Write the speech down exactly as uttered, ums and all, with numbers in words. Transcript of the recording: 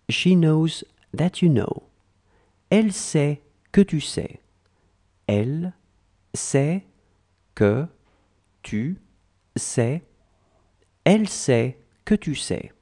She knows that you know. Elle sait que tu sais. Elle sait que tu sais. Elle sait que tu sais.